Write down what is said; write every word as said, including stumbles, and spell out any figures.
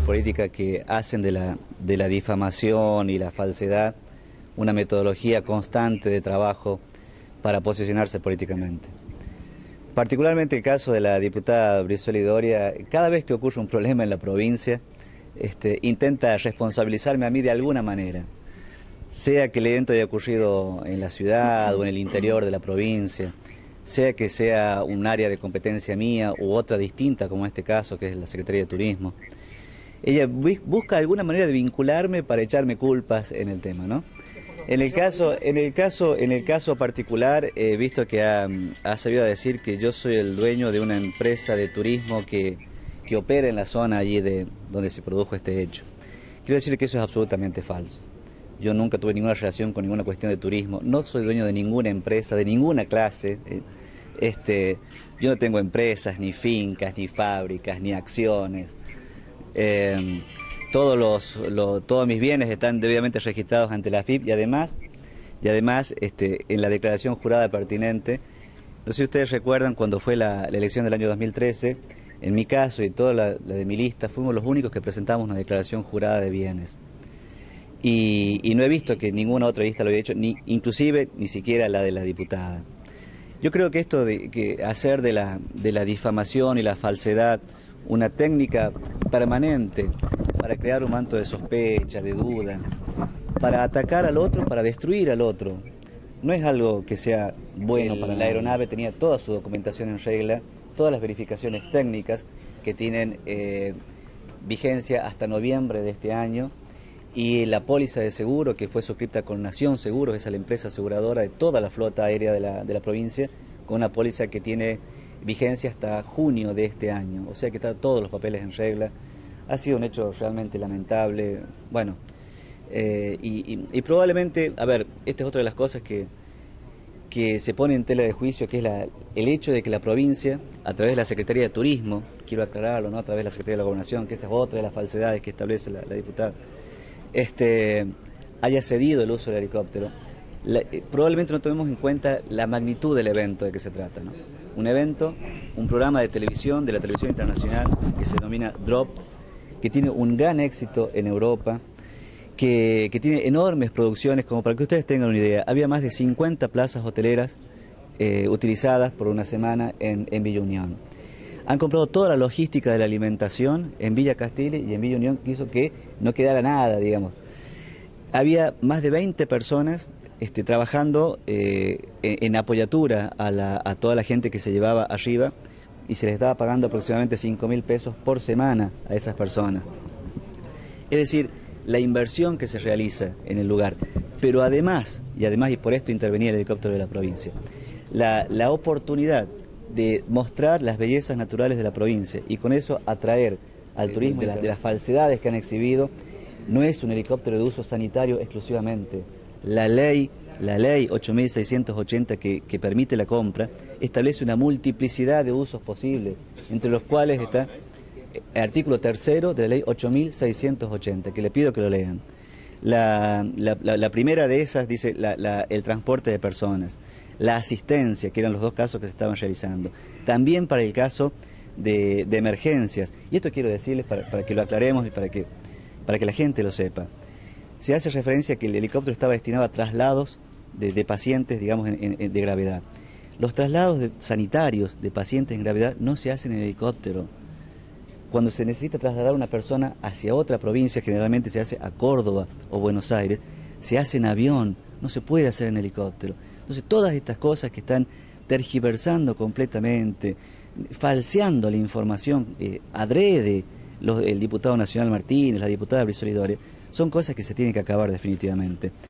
política que hacen de la, de la difamación y la falsedad una metodología constante de trabajo para posicionarse políticamente. Particularmente el caso de la diputada Brizuela y Doria, cada vez que ocurre un problema en la provincia, este, intenta responsabilizarme a mí de alguna manera, sea que el evento haya ocurrido en la ciudad o en el interior de la provincia, sea que sea un área de competencia mía u otra distinta, como en este caso, que es la Secretaría de Turismo. Ella busca alguna manera de vincularme para echarme culpas en el tema, ¿no? En el caso, en el caso, en el caso particular, he visto que ha, ha sabido decir que yo soy el dueño de una empresa de turismo que, que opera en la zona allí de donde se produjo este hecho. Quiero decir que eso es absolutamente falso. Yo nunca tuve ninguna relación con ninguna cuestión de turismo, no soy dueño de ninguna empresa, de ninguna clase. Este, yo no tengo empresas, ni fincas, ni fábricas, ni acciones. Eh, todos, los, lo, todos mis bienes están debidamente registrados ante la A F I P y además, y además este, en la declaración jurada pertinente, no sé si ustedes recuerdan cuando fue la, la elección del año dos mil trece, en mi caso y toda la, la de mi lista, fuimos los únicos que presentamos una declaración jurada de bienes. Y, y no he visto que ninguna otra lista lo haya hecho, ni, inclusive ni siquiera la de la diputada. Yo creo que esto de que hacer de la, de la difamación y la falsedad una técnica permanente para crear un manto de sospecha, de duda, para atacar al otro, para destruir al otro, no es algo que sea bueno para la aeronave. Tenía toda su documentación en regla, todas las verificaciones técnicas que tienen eh, vigencia hasta noviembre de este año, y la póliza de seguro que fue suscrita con Nación Seguros, esa es la empresa aseguradora de toda la flota aérea de la, de la provincia, con una póliza que tiene vigencia hasta junio de este año, o sea que están todos los papeles en regla. Ha sido un hecho realmente lamentable, bueno, eh, y, y, y probablemente, a ver, esta es otra de las cosas que, que se pone en tela de juicio, que es la, el hecho de que la provincia, a través de la Secretaría de Turismo, quiero aclararlo, ¿no?, a través de la Secretaría de la Gobernación, que esta es otra de las falsedades que establece la, la diputada, este, haya cedido el uso del helicóptero. La, eh, probablemente no tomemos en cuenta la magnitud del evento de que se trata, ¿no? Un evento, un programa de televisión, de la televisión internacional, que se denomina Drop, que tiene un gran éxito en Europa, que, que tiene enormes producciones, como para que ustedes tengan una idea. Había más de cincuenta plazas hoteleras eh, utilizadas por una semana en, en Villa Unión. Han comprado toda la logística de la alimentación en Villa Castillo y en Villa Unión, que hizo que no quedara nada, digamos. Había más de veinte personas este, trabajando eh, en, en apoyatura a, la, a toda la gente que se llevaba arriba, y se les estaba pagando aproximadamente cinco mil pesos por semana a esas personas. Es decir, la inversión que se realiza en el lugar, pero además, y además y por esto intervenía el helicóptero de la provincia, la, la oportunidad de mostrar las bellezas naturales de la provincia y con eso atraer al turismo de, la, de las falsedades que han exhibido. No es un helicóptero de uso sanitario exclusivamente. La ley, la ley ocho mil seiscientos ochenta que, que permite la compra establece una multiplicidad de usos posibles, entre los cuales está el artículo tercero de la ley ocho mil seiscientos ochenta, que le pido que lo lean. La, la, la, la primera de esas dice la, la, el transporte de personas, la asistencia, que eran los dos casos que se estaban realizando, también para el caso de, de emergencias. Y esto quiero decirles para, para que lo aclaremos y para que, para que la gente lo sepa. Se hace referencia a que el helicóptero estaba destinado a traslados de, de pacientes, digamos, en, en, de gravedad. Los traslados de, sanitarios de pacientes en gravedad no se hacen en helicóptero. Cuando se necesita trasladar a una persona hacia otra provincia, generalmente se hace a Córdoba o Buenos Aires, se hace en avión, no se puede hacer en helicóptero. Entonces todas estas cosas que están tergiversando completamente, falseando la información, eh, adrede los, el diputado nacional Martínez, la diputada Brizuela y Doria, son cosas que se tienen que acabar definitivamente.